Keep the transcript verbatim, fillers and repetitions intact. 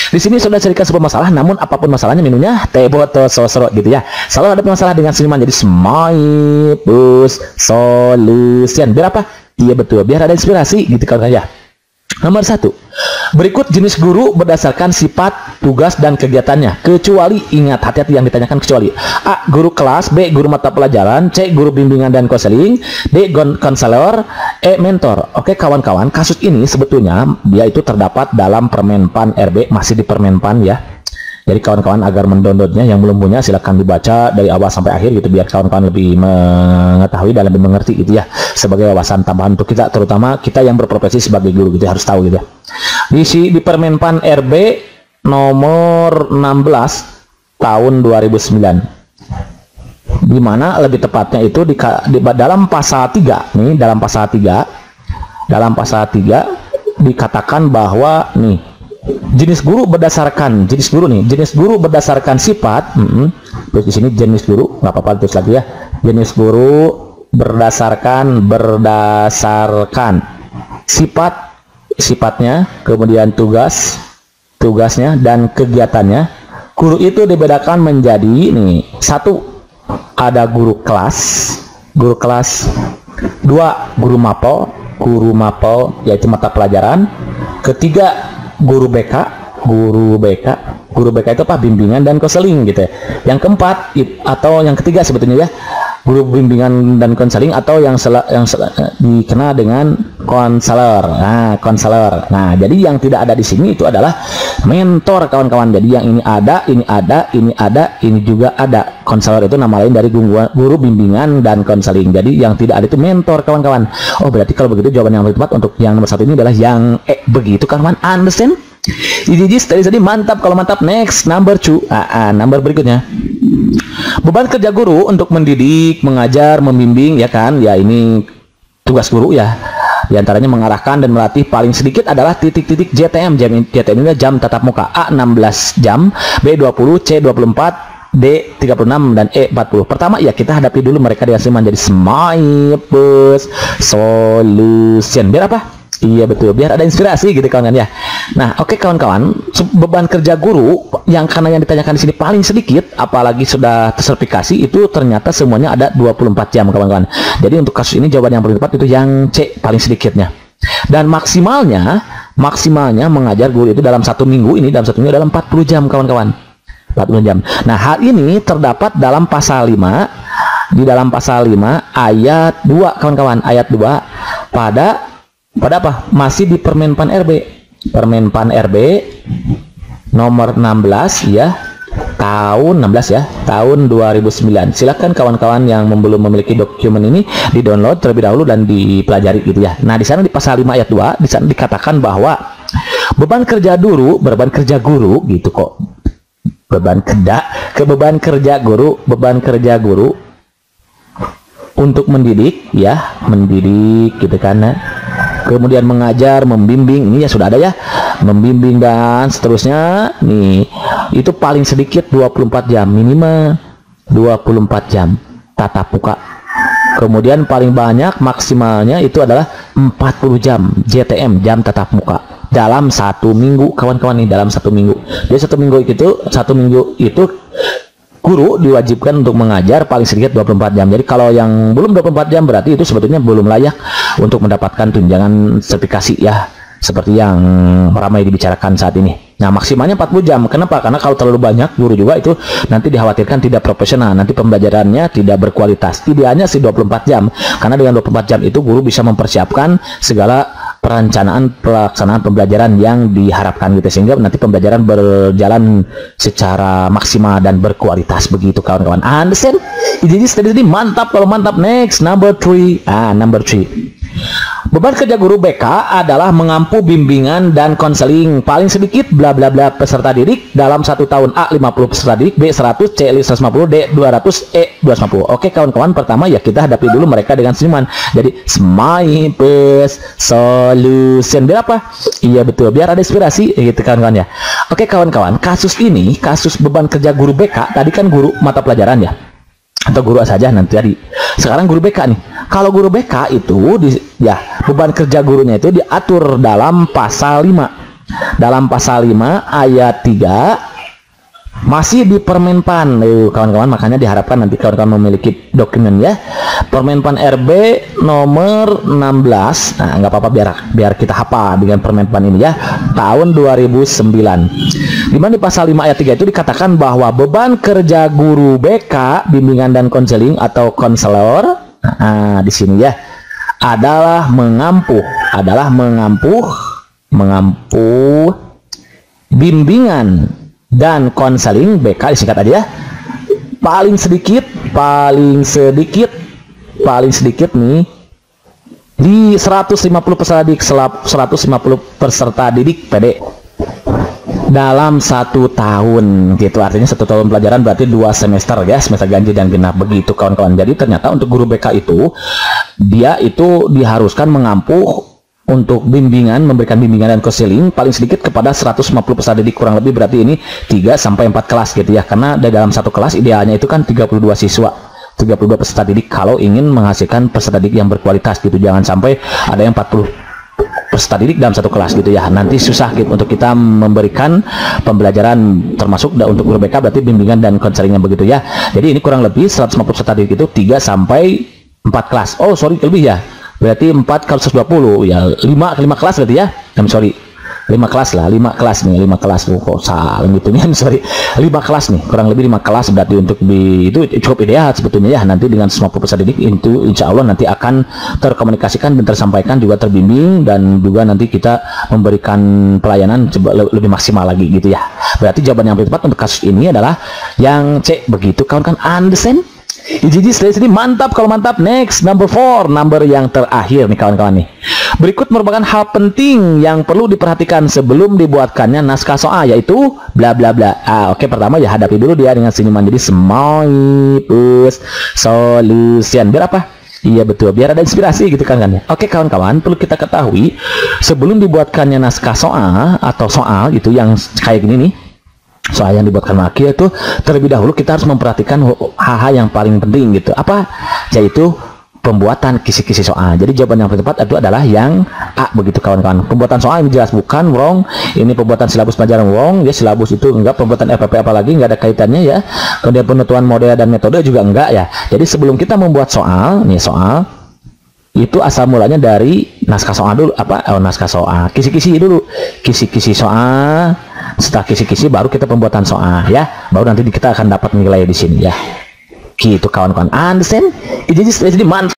Di sini sudah carikan sebuah masalah, namun apapun masalahnya minumnya teh botol sosro gitu ya. Selalu ada masalah dengan senyuman, jadi smile plus solution. Biar apa? Iya betul, biar ada inspirasi gitu kan ya. Nomor satu, berikut jenis guru berdasarkan sifat, tugas, dan kegiatannya. Kecuali, ingat, hati-hati yang ditanyakan kecuali. A. Guru kelas. B. Guru mata pelajaran. C. Guru bimbingan dan konseling. D. Konselor. E. Mentor. Oke kawan-kawan, kasus ini sebetulnya dia itu terdapat dalam Permenpan R B, masih di Permenpan ya. Jadi kawan-kawan agar mendownloadnya yang belum punya silahkan dibaca dari awal sampai akhir gitu, biar kawan-kawan lebih mengetahui dan lebih mengerti gitu ya, sebagai wawasan tambahan untuk kita, terutama kita yang berprofesi sebagai guru gitu, harus tahu gitu ya. Di, di Permenpan R B nomor enam belas tahun dua ribu sembilan, di mana lebih tepatnya itu di, di dalam pasal tiga nih, dalam pasal tiga dalam pasal tiga dikatakan bahwa nih, jenis guru berdasarkan jenis guru nih jenis guru berdasarkan sifat, hmm, terus di sini jenis guru nggak apa-apa terus lagi ya, jenis guru berdasarkan berdasarkan sifat sifatnya, kemudian tugas tugasnya dan kegiatannya. Guru itu dibedakan menjadi nih, satu ada guru kelas guru kelas dua guru mapel guru mapel yaitu mata pelajaran, ketiga guru B K, guru B K, guru B K itu apa? Bimbingan dan konseling gitu ya. Yang keempat it, atau yang ketiga sebetulnya ya, guru bimbingan dan konseling atau yang sel, yang sel, dikenal dengan konselor. Nah, konselor. Nah, jadi yang tidak ada di sini itu adalah mentor kawan-kawan. Jadi yang ini ada, ini ada, ini ada, ini juga ada. Konselor itu nama lain dari guru, guru bimbingan dan konseling. Jadi yang tidak ada itu mentor kawan-kawan. Oh, berarti kalau begitu jawaban yang lebih tepat untuk yang nomor satu ini adalah yang E. Begitu kawan-kawan. Understand? Jadi tadi tadi mantap. Kalau mantap, next number two. Ah, ah, number berikutnya. Beban kerja guru untuk mendidik, mengajar, membimbing ya kan? Ya ini tugas guru ya. Di antaranya mengarahkan dan melatih paling sedikit adalah titik-titik J T M. Jam J T M ini jam tatap muka. A enam belas jam, B dua puluh, C dua puluh empat, D tiga puluh enam, dan E empat puluh. Pertama ya kita hadapi dulu mereka dengan senyuman, jadi smile plus solution. Biar apa? Iya betul, biar ada inspirasi gitu kawan-kawan ya. Nah, oke okay, kawan-kawan, beban kerja guru yang karena yang ditanyakan di sini paling sedikit, apalagi sudah tersertifikasi, itu ternyata semuanya ada dua puluh empat jam kawan-kawan. Jadi untuk kasus ini jawaban yang paling tepat itu yang C, paling sedikitnya. Dan maksimalnya, maksimalnya mengajar guru itu dalam satu minggu ini, dalam satu minggu dalam empat puluh jam kawan-kawan. empat puluh jam. Nah, hal ini terdapat dalam pasal lima, di dalam pasal lima ayat dua kawan-kawan, ayat dua pada pada apa? Masih di Permenpan R B. Permenpan R B nomor enam belas ya, tahun enam belas ya, tahun dua ribu sembilan. Silakan kawan-kawan yang belum memiliki dokumen ini di-download terlebih dahulu dan dipelajari gitu ya. Nah, di sana di pasal lima ayat dua di sana dikatakan bahwa beban kerja guru, beban kerja guru gitu kok. Beban kerja, ke beban kerja guru, beban kerja guru untuk mendidik ya, mendidik gitu kan ya. Kemudian mengajar, membimbing, ini ya sudah ada ya, membimbing dan seterusnya nih, itu paling sedikit dua puluh empat jam, minimal dua puluh empat jam tatap muka. Kemudian paling banyak maksimalnya itu adalah empat puluh jam J T M, jam tatap muka dalam satu minggu kawan-kawan nih, dalam satu minggu. Jadi satu minggu itu satu minggu itu guru diwajibkan untuk mengajar paling sedikit dua puluh empat jam. Jadi kalau yang belum dua puluh empat jam berarti itu sebetulnya belum layak untuk mendapatkan tunjangan sertifikasi ya, seperti yang ramai dibicarakan saat ini. Nah, maksimalnya empat puluh jam. Kenapa? Karena kalau terlalu banyak guru juga itu nanti dikhawatirkan tidak profesional, nanti pembelajarannya tidak berkualitas. Idealnya sih dua puluh empat jam. Karena dengan dua puluh empat jam itu guru bisa mempersiapkan segala perencanaan pelaksanaan pembelajaran yang diharapkan gitu, sehingga nanti pembelajaran berjalan secara maksimal dan berkualitas begitu kawan-kawan. Understand? Jadi tadi mantap. Kalau mantap, next number three. Ah, number three. Beban kerja guru B K adalah mengampu bimbingan dan konseling paling sedikit bla bla bla peserta didik dalam satu tahun. A lima puluh peserta didik, B seratus, C seratus lima puluh, D dua ratus, E dua ratus lima puluh. Oke kawan-kawan, pertama ya kita hadapi dulu mereka dengan senyuman. Jadi smile plus solution. Biar apa? Iya betul, biar ada inspirasi gitu kawan-kawan ya. Oke kawan-kawan, kasus ini, kasus beban kerja guru B K, tadi kan guru mata pelajaran ya, atau guru saja nanti tadi. Sekarang guru B K nih. Kalau guru B K itu di, ya beban kerja gurunya itu diatur dalam pasal lima. dalam pasal lima ayat tiga masih di Permenpan, eh, kawan-kawan, makanya diharapkan nanti kawan-kawan memiliki dokumen ya. Permenpan R B nomor enam belas. Nah, nggak apa-apa biar biar kita hafal dengan Permenpan ini ya, tahun dua ribu sembilan. Di mana di pasal lima ayat tiga itu dikatakan bahwa beban kerja guru B K, bimbingan dan konseling atau konselor, nah, di sini ya, adalah mengampuh, adalah mengampuh, mengampuh bimbingan dan konseling B K, disingkat aja ya, paling sedikit, paling sedikit, paling sedikit nih di seratus lima puluh peserta didik, seratus lima puluh peserta didik P D dalam satu tahun gitu. Artinya satu tahun pelajaran berarti dua semester ya, semester ganjil dan genap begitu kawan-kawan. Jadi ternyata untuk guru B K itu dia itu diharuskan mengampuh untuk bimbingan, memberikan bimbingan dan konseling paling sedikit kepada seratus lima puluh peserta didik, kurang lebih berarti ini tiga sampai empat kelas gitu ya. Karena di dalam satu kelas idealnya itu kan tiga puluh dua siswa, tiga puluh dua peserta didik kalau ingin menghasilkan peserta didik yang berkualitas gitu. Jangan sampai ada yang empat puluh peserta didik dalam satu kelas gitu ya. Nanti susah gitu untuk kita memberikan pembelajaran, termasuk untuk guru B K berarti bimbingan dan konselingnya begitu ya. Jadi ini kurang lebih seratus lima puluh peserta didik itu tiga sampai empat kelas. Oh, sorry, lebih ya. Berarti empat kali seratus dua puluh ya, lima lima kelas berarti ya. I'm sorry. lima kelas lah, lima kelas nih, lima kelas. Oh, kok salah gitu nih. I'm sorry. lima kelas nih, kurang lebih lima kelas berarti untuk di itu cukup ideal sebetulnya ya. Nanti dengan semua peserta didik itu insya Allah nanti akan terkomunikasikan dan tersampaikan, juga terbimbing, dan juga nanti kita memberikan pelayanan coba lebih maksimal lagi gitu ya. Berarti jawaban yang paling tepat untuk kasus ini adalah yang C begitu kawan-kawan. Understand? Iji sedih mantap. Kalau mantap, next number four, number yang terakhir nih kawan-kawan nih. Berikut merupakan hal penting yang perlu diperhatikan sebelum dibuatkannya naskah soal, yaitu bla bla bla. Ah, oke, pertama ya hadapi dulu dia dengan senyuman. Jadi smile plus solution. Biar apa? Iya betul, biar ada inspirasi gitu kan kan ya. Oke kawan-kawan, perlu kita ketahui sebelum dibuatkannya naskah soal atau soal itu yang kayak gini nih, soal yang dibuatkan maki itu terlebih dahulu kita harus memperhatikan hal-hal yang paling penting gitu. Apa? Yaitu pembuatan kisi-kisi soal. Jadi jawaban yang paling tepat itu adalah yang A begitu kawan-kawan. Pembuatan soal ini jelas bukan wrong. Ini pembuatan silabus pelajaran wrong. Ya silabus itu enggak, pembuatan R P P apalagi enggak ada kaitannya ya. Kemudian penentuan model dan metode juga enggak ya. Jadi sebelum kita membuat soal, nih soal itu asal mulanya dari naskah soal dulu. Apa? Oh, naskah soal. Kisi-kisi dulu. Kisi-kisi soal. Setelah kisi-kisi baru kita pembuatan soal ya. Baru nanti kita akan dapat nilai di sini ya. Gitu kawan-kawan. Understand? Jadi jadi mantap.